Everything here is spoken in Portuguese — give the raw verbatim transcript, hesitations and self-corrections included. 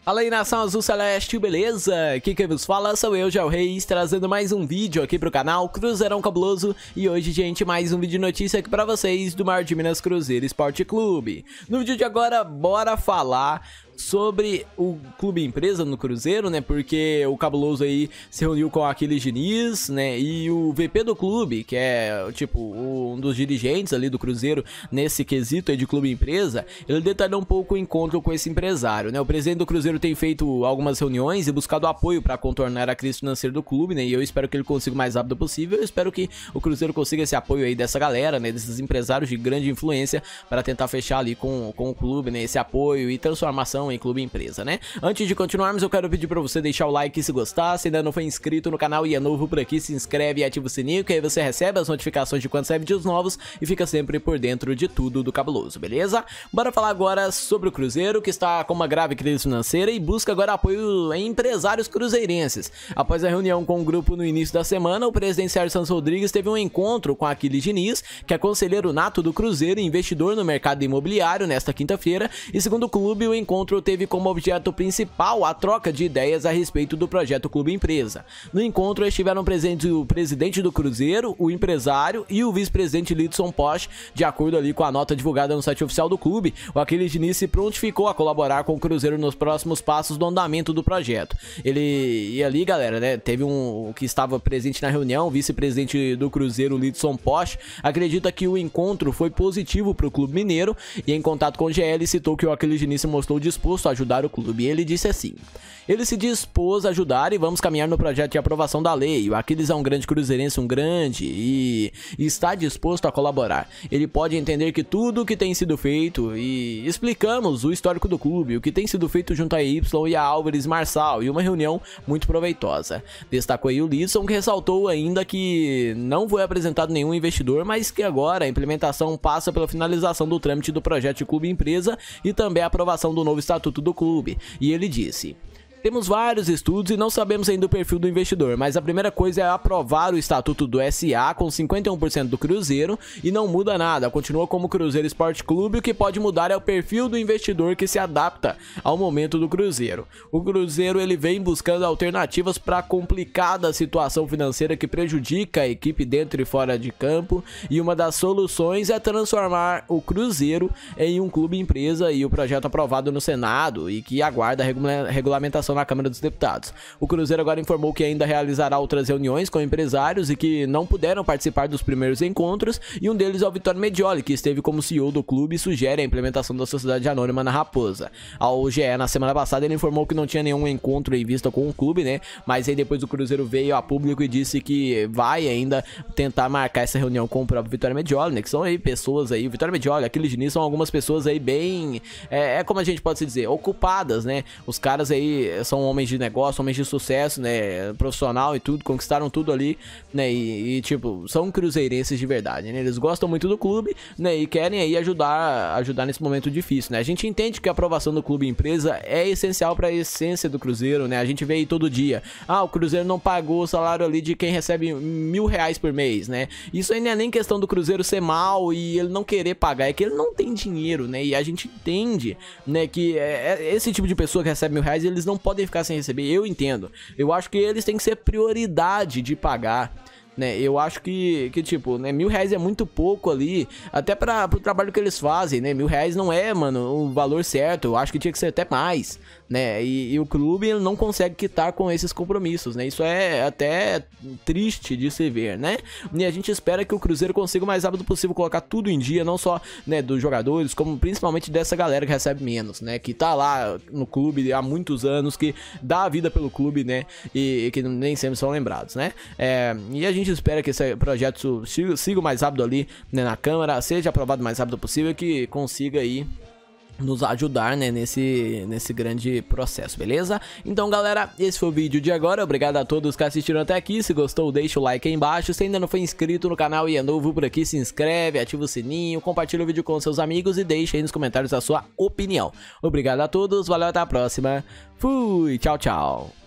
Fala aí, nação azul celeste, beleza? Aqui quem vos fala sou eu, Gel Reis, trazendo mais um vídeo aqui pro canal Cruzeirão Cabuloso. E hoje, gente, mais um vídeo de notícia aqui pra vocês do Maior de Minas Cruzeiro Esporte Clube. No vídeo de agora, bora falar sobre o clube empresa no Cruzeiro, né? Porque o Cabuloso aí se reuniu com Aquiles Diniz, né? E o V P do clube, que é tipo um dos dirigentes ali do Cruzeiro nesse quesito aí de clube empresa, ele detalhou um pouco o encontro com esse empresário, né? O presidente do Cruzeiro tem feito algumas reuniões e buscado apoio para contornar a crise financeira do clube, né? E eu espero que ele consiga o mais rápido possível. Eu espero que o Cruzeiro consiga esse apoio aí dessa galera, né? Desses empresários de grande influência para tentar fechar ali com, com o clube, né? Esse apoio e transformação em clube empresa, né? Antes de continuarmos, eu quero pedir para você deixar o like se gostar. Se ainda não foi inscrito no canal e é novo por aqui, se inscreve e ativa o sininho, que aí você recebe as notificações de quando sair vídeos novos e fica sempre por dentro de tudo do Cabuloso, beleza? Bora falar agora sobre o Cruzeiro, que está com uma grave crise financeira e busca agora apoio em empresários cruzeirenses. Após a reunião com o grupo no início da semana, o presidente Sérgio Santos Rodrigues teve um encontro com Aquiles Diniz, que é conselheiro nato do Cruzeiro e investidor no mercado imobiliário, nesta quinta-feira, e segundo o clube, o encontro teve como objeto principal a troca de ideias a respeito do projeto Clube Empresa. No encontro estiveram presentes o presidente do Cruzeiro, o empresário e o vice-presidente Lidson Posch. De acordo ali com a nota divulgada no site oficial do clube, o Aquiles Diniz se prontificou a colaborar com o Cruzeiro nos próximos passos do andamento do projeto. Ele, e ali, galera, né, teve um que estava presente na reunião, o vice-presidente do Cruzeiro, Lidson Posch, acredita que o encontro foi positivo para o clube mineiro e em contato com o G L citou que o Aquiles Diniz se mostrou disposto a ajudar o clube. E ele disse assim: ele se dispôs a ajudar e vamos caminhar no projeto de aprovação da lei. O Aquiles é um grande cruzeirense, um grande, e, e está disposto a colaborar. Ele pode entender que tudo o que tem sido feito, e explicamos o histórico do clube, o que tem sido feito junto a Y e a Álvares Marçal, e uma reunião muito proveitosa. Destacou aí o Lidson, que ressaltou ainda que não foi apresentado nenhum investidor, mas que agora a implementação passa pela finalização do trâmite do projeto de clube empresa e também a aprovação do novo estatuto do clube. E ele disse: temos vários estudos e não sabemos ainda o perfil do investidor, mas a primeira coisa é aprovar o estatuto do S A com cinquenta e um por cento do Cruzeiro e não muda nada, continua como Cruzeiro Esporte Clube. O que pode mudar é o perfil do investidor que se adapta ao momento do Cruzeiro. O Cruzeiro ele vem buscando alternativas para a complicada situação financeira que prejudica a equipe dentro e fora de campo, e uma das soluções é transformar o Cruzeiro em um clube empresa, e o projeto aprovado no Senado e que aguarda a regulamentação na Câmara dos Deputados. O Cruzeiro agora informou que ainda realizará outras reuniões com empresários e que não puderam participar dos primeiros encontros, e um deles é o Vitório Medioli, que esteve como C E O do clube e sugere a implementação da sociedade anônima na Raposa. Ao G E, na semana passada, ele informou que não tinha nenhum encontro em vista com o clube, né? Mas aí depois o Cruzeiro veio a público e disse que vai ainda tentar marcar essa reunião com o próprio Vitório Medioli, né? Que são aí pessoas aí, o Vitório Medioli, Aquiles Diniz, são algumas pessoas aí bem, é, é como a gente pode se dizer, ocupadas, né? Os caras aí são homens de negócio, homens de sucesso, né, profissional e tudo, conquistaram tudo ali, né, e, e tipo, são cruzeirenses de verdade, né, eles gostam muito do clube, né, e querem aí ajudar, ajudar nesse momento difícil, né. A gente entende que a aprovação do clube empresa é essencial para a essência do Cruzeiro, né, a gente vê aí todo dia, ah, o Cruzeiro não pagou o salário ali de quem recebe mil reais por mês, né, isso aí não é nem questão do Cruzeiro ser mal e ele não querer pagar, é que ele não tem dinheiro, né, e a gente entende, né, que é, é, esse tipo de pessoa que recebe mil reais, eles não podem ficar sem receber. Eu entendo, eu acho que eles têm que ser prioridade de pagar, né? Eu acho que, que tipo, né, mil reais é muito pouco ali, até para pro trabalho que eles fazem, né? Mil reais não é, mano, o valor certo. Eu acho que tinha que ser até mais, né? E, e o clube ele não consegue quitar com esses compromissos, né? Isso é até triste de se ver, né? E a gente espera que o Cruzeiro consiga o mais rápido possível colocar tudo em dia, não só, né, dos jogadores, como principalmente dessa galera que recebe menos, né? Que tá lá no clube há muitos anos, que dá a vida pelo clube, né? E, e que nem sempre são lembrados, né? É, e a gente A gente espera que esse projeto siga o mais rápido ali, né, na Câmara, seja aprovado o mais rápido possível e que consiga aí nos ajudar, né, nesse, nesse grande processo, beleza? Então, galera, esse foi o vídeo de agora. Obrigado a todos que assistiram até aqui. Se gostou, deixa o like aí embaixo. Se ainda não foi inscrito no canal e é novo por aqui, se inscreve, ativa o sininho, compartilha o vídeo com seus amigos e deixa aí nos comentários a sua opinião. Obrigado a todos, valeu, até a próxima. Fui, tchau, tchau.